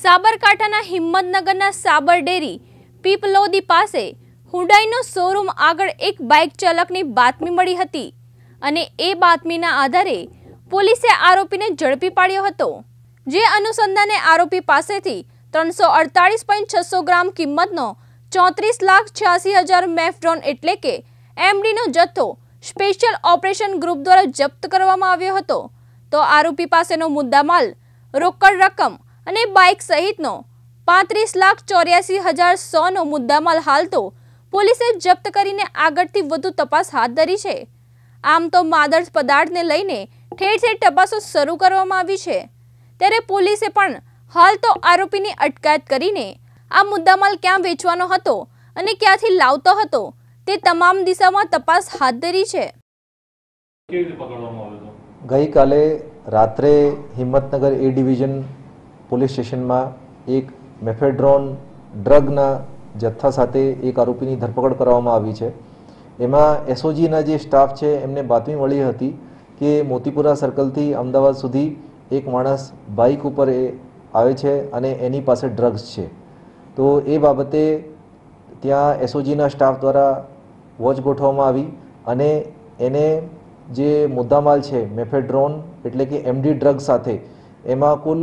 સાબરકાંઠાના હિંમતનગરના સાબર ડેરી પીપલોદી પાસે હુંડાઈનો શોરૂમ આગળ એક બાઇક ચાલકની બાતમી મળી હતી અને એ બાતમીના આધારે પોલીસે આરોપીને ઝડપી પાડ્યો હતો। જે અનુસંધાને આરોપી પાસેથી 348.600 ગ્રામ કિંમતનો 34,86,000 મેફડ્રોન એટલે કે એમડીનો જથ્થો સ્પેશિયલ ઓપરેશન ગ્રુપ દ્વારા જપ્ત કરવામાં આવ્યો હતો। તો આરોપી પાસેનો મુદ્દામાલ રોકડ રકમ અને બાઇક સહિતનો 35,84,100 નો મુદ્દામાલ હાલ તો પોલીસે જપ્ત કરીને આગળથી વધુ તપાસ હાથ ધરી છે। આમ તો માદક પદાર્થને લઈને ઠેર ઠેર તપાસો શરૂ કરવામાં આવી છે, ત્યારે પોલીસે પણ હાલ તો આરોપીની અટકાયત કરીને આ મુદ્દામાલ ક્યાં વેચવાનો હતો અને ક્યાંથી લાવતો હતો તે તમામ દિશામાં તપાસ હાથ ધરી છે। गई काले रात्रे Himmatnagar A division police station में एक मेफेड्रोन ड्रगना जत्था साथे एक आरोपीनी धरपकड़ करवामां आवी छे। एमां एसओजीना जे स्टाफ छे एमने बातमी मळी हती के मोतीपुरा सर्कल थी अमदावाद सुधी एक माणस बाइक उपर आवे छे अने एनी पासे ड्रग्स छे। तो ए बाबते त्यां एसओजीना स्टाफ द्वारा वॉच गोठववामां आवी अने एने जे मुद्दामाल है मेफेड्रोन एटले कि एमडी ड्रग साथे एमां कुल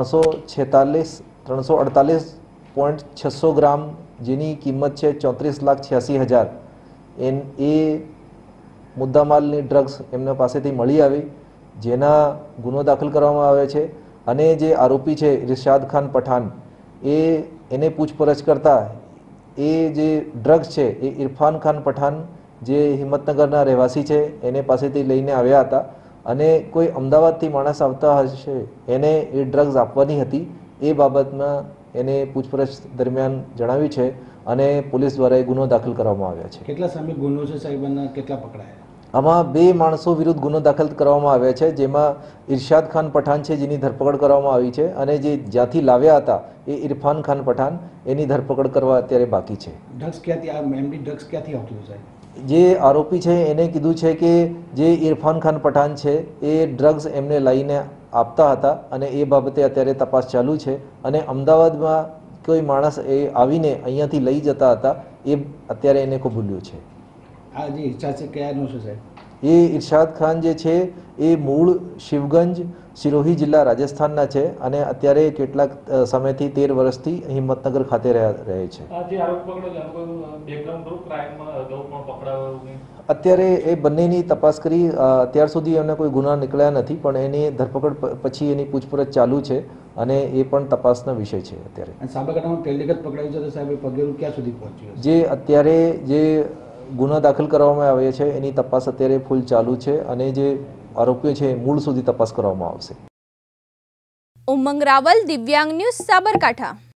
348.600 ग्राम जेनी किंमत है 34,86,000 ए मुद्दामालनी ड्रग्स एमना पासेथी मळी आवी, जेना गुनो दाखल करवामां आवे छे। अने जे आरोपी है इरशाद खान पठान एने पूछपरछ करता ए जे ड्रग्स है ए इरफान खान पठान जे हिम्मतनगरना રહેવાસી છે એને પાસેથી લઈને આવ્યા હતા અને કોઈ અમદાવાદથી માણસ આવતા હશે એને એ ડ્રગ્સ આપવાની હતી એ બાબતમાં એને પૂછપરછ દરમિયાન જણાવ્યું છે અને પોલીસ દ્વારા એ ગુનો દાખલ કરવામાં આવ્યા છે। કેટલા સામે ગુનો છે સાહેબના, કેટલા પકડાયા? આમાં 2 માણસો વિરુદ્ધ ગુનો દાખલ કરવામાં આવ્યા છે, જેમાં ઇરશાદ ખાન પઠાણ છે જેની ધરપકડ કરવામાં આવી છે અને જે જ્યાંથી લાવ્યા હતા એ ઇરફાન ખાન પઠાણ એની ધરપકડ કરવા અત્યારે બાકી છે। ડ્રગ્સ ક્યાંથી આ એમડી ડ્રગ્સ ક્યાંથી આવતું સાહેબ? जे आरोपी है एने कीधुं छे के जे इरफान खान पठान है ए ड्रग्स एमने लाईने आपता हता अने ए बाबते अत्यारे तपास चालू है अने अमदावादमां कोई माणस ए आवीने अहींयाथी लई जता हता ए अत्यारे एने कबूल्युं छे। आ जे इरशाद छे कयानो छे साहेब? ए इरशाद खान जे छे ए मूळ शिवगंज सिरोही जिल्ला राजस्थानना छे अने अत्यारे केटलाक समयथी 13 वर्षथी हिम्मतनगर खाते रहे छे। अत्यारे ए बंनेनी तपास करी अत्यार सुधी एमने कोई गुना निकळ्या नथी, पण एनी धरपकड़ पछी एनी पूछपरछ चालू छे अने ए पण तपासनो विषय छे। अत्यारे साबरकांठामां पहिली वखत पकड़ायो छे तो साहेब पगेरू क्यां सुधी पहोंच्यो? जे अत्यारे जे गुना दाखल करवामां आव्या छे एनी तपास अत्यारे फूल चालू छे अने जे आरोपीओ छे मूळ सुधी तपास करवामां आवशे। उमंग रावल, दिव्यांग न्यूज, साबरकांठा।